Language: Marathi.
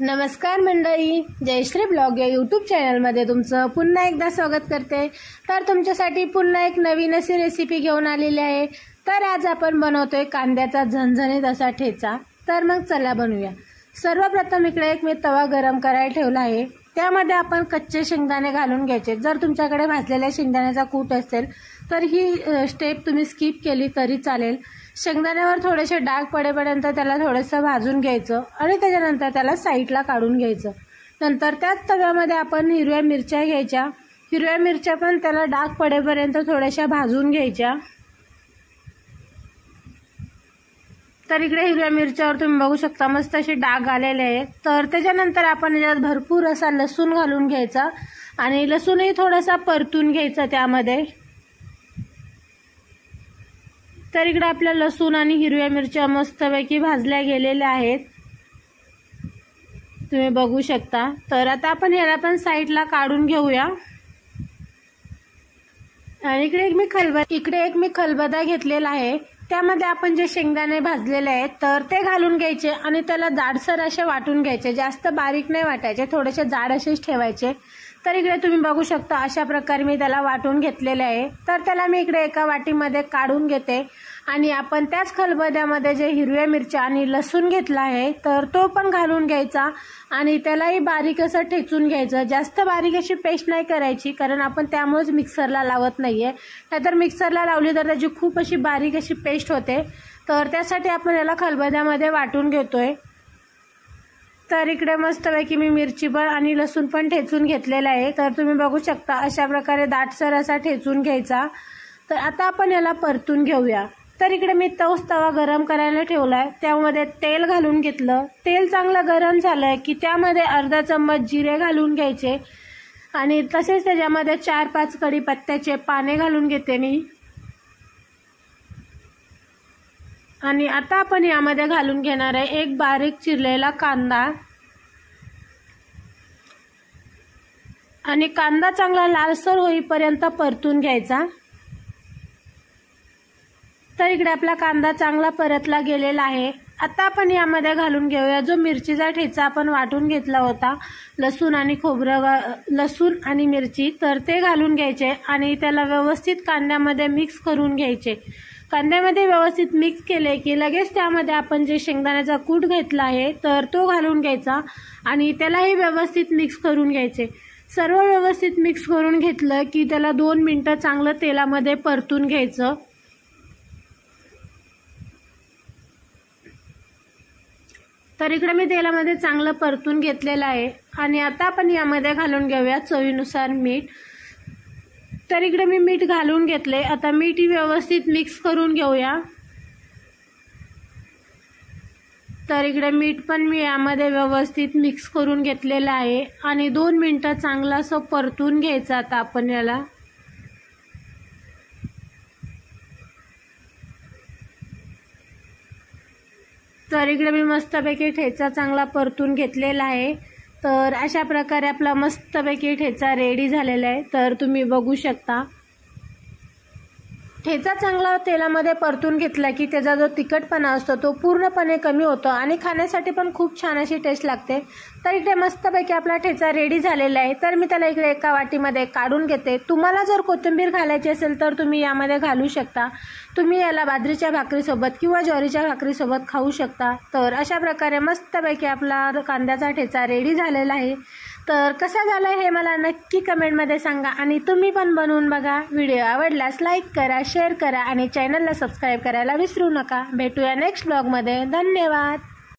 नमस्कार मंडळी, जयश्री ब्लॉग या यूट्यूब चॅनलमध्ये तुमचं पुन्हा एकदा स्वागत करते। तर तुमच्यासाठी पुन्हा एक नवीन अशी रेसिपी घेऊन आलेली आहे। तर आज आपण बनवतोय कांद्याचा झणझणीत असा ठेचा। तर मग चला बनवूया। सर्वप्रथम इकडे एक मी तवा गरम करायला ठेवला आहे। त्यामध्ये आपण कच्चे शेंगदाणे घालून घ्यायचे। जर तुमच्याकडे भाजलेल्या शेंगदाण्याचा कूट असेल तर ही स्टेप तुम्ही स्किप केली तरी चालेल। शेंगदाण्यावर थोडेसे डाग पडेपर्यंत त्याला थोडंसं भाजून घ्यायचं आणि त्याच्यानंतर त्याला साईडला काढून घ्यायचं। नंतर त्याच तव्यामध्ये आपण हिरव्या मिरच्या घ्यायच्या। हिरव्या मिरच्या पण त्याला डाग पडेपर्यंत थोड्याशा भाजून घ्यायच्या। तर इकडे हिरव्या मिरच्यावर तुम्ही बघू शकता मस्त असे डाग आलेले आहेत। तर त्याच्यानंतर आपण यात भरपूर असा लसूण घालून घ्यायचा आणि लसूणही थोडासा परतून घ्यायचा त्यामध्ये। तर इकडे आपल्या लसूण आणि हिरव्या मिरच्या मस्तपैकी भाजल्या गेलेल्या आहेत, तुम्ही बघू शकता। तर आता आपण याला पण साईडला काढून घेऊया। आणि इकडे एक मी खलबत्ता घेतलेला आहे। त्यामध्ये आपण जे शेंगदाणे भाजलेले आहेत तर ते घालून घ्यायचे आणि त्याला जाडसर असे वाटून घ्यायचे। जास्त बारीक नाही वाटायचे, थोडेसे जाड असेच ठेवायचे। तर इकडे तुम्ही बघू शकता अशा प्रकारे मी त्याला वाटून घेतलेले आहे। तर त्याला मी इकडे एका वाटीमध्ये काढून घेते आणि आपण त्याच खलबत्त्यामध्ये जे हिरव्या मिरच्या आणि लसूण घेतला आहे तर तो पण घालून घ्यायचा आणि त्यालाही बारीक असं ठेचून घ्यायचं। जास्त बारीक अशी पेस्ट नाही करायची, कारण आपण त्यामुळेच मिक्सरला लावत नाहीये। नाहीतर मिक्सरला लावली तर त्याची खूप अशी बारीक अशी पेस्ट होते। तर त्यासाठी आपण याला खलबत्त्यामध्ये वाटून घेतोय। तर इकडे मस्तपैकी मी मिरची पण आणि लसूण पण ठेचून घेतलेला आहे। तर तुम्ही बघू शकता अशा प्रकारे दाटसर असा ठेचून घ्यायचा। तर आता आपण याला परतून घेऊया। तर इकडे मी तवा गरम करायला ठेवलाय, त्यामध्ये तेल घालून घेतलं। तेल चांगलं गरम झालं की त्यामध्ये अर्धा चम्मच जिरे घालून घ्यायचे आणि तसेच त्याच्यामध्ये 4-5 कढीपत्त्याचे पाने घालून घेते मी। आणि आता आपण यामध्ये घालून घेणार आहे एक बारीक चिरलेला कांदा आणि कांदा चांगला लालसर होईपर्यंत परतून घ्यायचा। तर इकडे आपला कांदा चांगला परतला गेलेला आहे। आता आपण यामध्ये घालून घेऊया जो मिरचीचा ठेचा आपण वाटून घेतला होता, लसूण आणि मिरची, तर ते घालून घ्यायचे आणि त्याला व्यवस्थित कांद्यामध्ये मिक्स करून घ्यायचे। कांद्यामध्ये व्यवस्थित मिक्स केले की लगेच त्यामध्ये आपण जे शेंगदाण्याचा कूट घेतला आहे तर तो घालून घ्यायचा आणि त्यालाही व्यवस्थित मिक्स करून घ्यायचे। सर्व व्यवस्थित मिक्स करून घेतलं की त्याला 2 मिनिटं चांगलं तेलामध्ये परतून घ्यायचं। तर इकडे मी तेलामध्ये चांगलं परतून घेतलेलं आहे आणि आता आपण यामध्ये घालून घेऊया चवीनुसार मीठ। तर इकडे मी मीठ घालून घेतले। आता मीठ व्यवस्थित मिक्स करून घेऊया। तर इकडे मीठ पण मी यामध्ये व्यवस्थित मिक्स करून घेतलेलं आहे आणि 2 मिनिटं चांगलं असं परतून घ्यायचं आता आपण याला। तर इकडे मी मस्तपैकी ठेचा चांगला परतून घेतलेला आहे। तर अशा प्रकारे आपला मस्तपैकी ठेचा रेडी झालेला आहे। तर तुम्ही बघू शकता ठेचा चांगला तेलामध्ये परतून घेतला की त्याचा जो तिखटपणा असतो तो पूर्णपणे कमी होतो आणि खाण्यासाठी पण खूप छान अशी टेस्ट लागते। तर इकडे मस्तपैकी आपला ठेचा रेडी झालेला आहे। तर मी त्याला इकडे एका वाटीमध्ये काढून घेते। तुम्हाला जर कोथिंबीर घालायची असेल तर तुम्ही यामध्ये घालू शकता। तुम्ही याला बाजरीच्या भाकरीसोबत किंवा ज्वारीच्या भाकरीसोबत खाऊ शकता। तर अशा प्रकारे मस्तपैकी आपला कांद्याचा ठेचा रेडी झालेला आहे। तर कसा झाला हे मला नक्की कमेंटमध्ये सांगा आणि तुम्ही पण बनवून बघा। व्हिडिओ आवडल्यास लाईक करा, शेअर करा आणि चॅनलला सबस्क्राईब करायला विसरू नका। भेटूया नेक्स्ट ब्लॉगमध्ये। धन्यवाद।